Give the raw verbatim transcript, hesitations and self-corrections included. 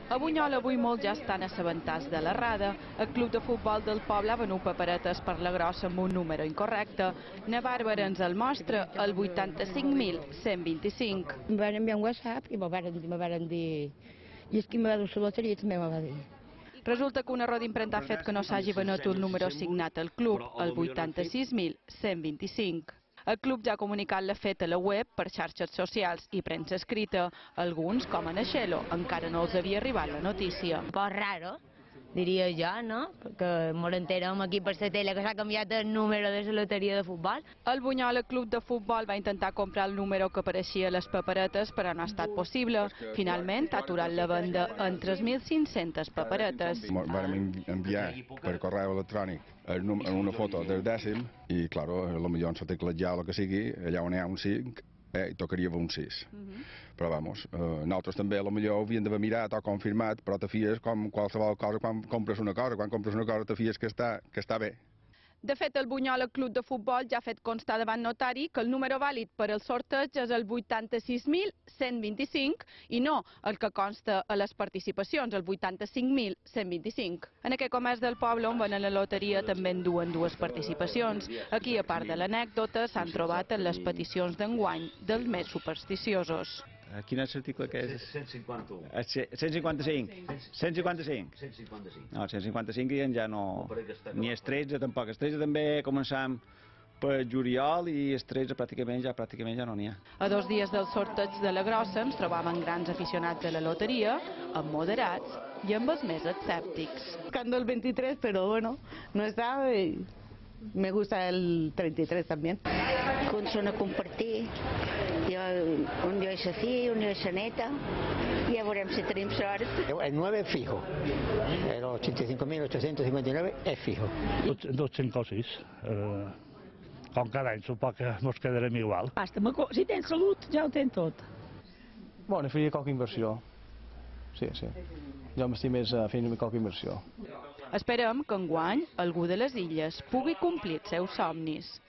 A Bunyol avui molts ja estan assabentats de l'errada. El club de futbol del poble ha venut paperetes per la grossa amb un número incorrecte. Na Bàrbara ens el mostra, el vuitanta-cinc mil cent vint-i-cinc. Em van enviar un WhatsApp i me varen, me varen dir... I és qui me va dur la loteria també me va dir. Resulta que un error d'impremta ha fet que no s'hagi venut un número assignat al club, el vuitanta-sis mil cent vint-i-cinc. El club ja ha comunicat la feta a la web, per xarxes socials i premsa escrita. Alguns, com en Aixelo, encara no els havia arribat la notícia. Un poc raro, diria jo, no? Perquè molt enterem aquí per la tele que s'ha canviat el número de la loteria de futbol. El Bunyola Club de Futbol va intentar comprar el número que apareixia a les paperetes, però no ha estat possible. Finalment ha aturat la venda en tres mil cinc-centes paperetes. Vam enviar per correu electrònic una foto del dècim i, clar, potser en la tecla ja o el que sigui, allà on hi ha un cinc, eh, tocaria un sis. Però, vamos, eh, nosaltres també potser ho havíem d'haver mirat o confirmat, però te fies com qualsevol cosa quan compres una cosa. Quan compres una cosa te fies que està, que està bé. De fet, el Bunyola Club de Futbol ja ha fet constar davant notari que el número vàlid per al sorteig és el vuitanta-sis mil cent vint-i-cinc i no el que consta a les participacions, el vuitanta-cinc mil cent vint-i-cinc. En aquest comerç del poble on venen la loteria també en duen dues participacions. Aquí, a part de l'anècdota, s'han trobat en les peticions d'enguany dels més supersticiosos. Quin és l'article que és? cent cinquanta-u. cent cinquanta-cinc. cent cinquanta-cinc. cent cinquanta-cinc. No, cent cinquanta-cinc ja no... Ni el tretze tampoc. El tretze també començam per juliol i el tretze pràcticament ja pràcticament ja no n'hi ha. A dos dies del sorteig de la grossa ens trobàvem grans aficionats a la loteria, amb moderats i amb els més escèptics. Buscando el veintitrés, pero bueno, no está... Me gusta el treinta y tres también. Quan són a compartir, jo, un dia és la filla, un dia és la neta, i ja veurem si tenim sort. El nueve es fijo, el ochenta y cinco mil ochocientos cincuenta y nueve es fijo. Dos, cinc o sis. Eh, com cada any, suposo que ens quedarem igual. Basta, si tens salut, ja ho tens tot. Bueno, faria qualque inversió. Sí, sí. Jo m'estic més fent qualque inversió. Esperem que enguany algú de les illes pugui complir els seus somnis.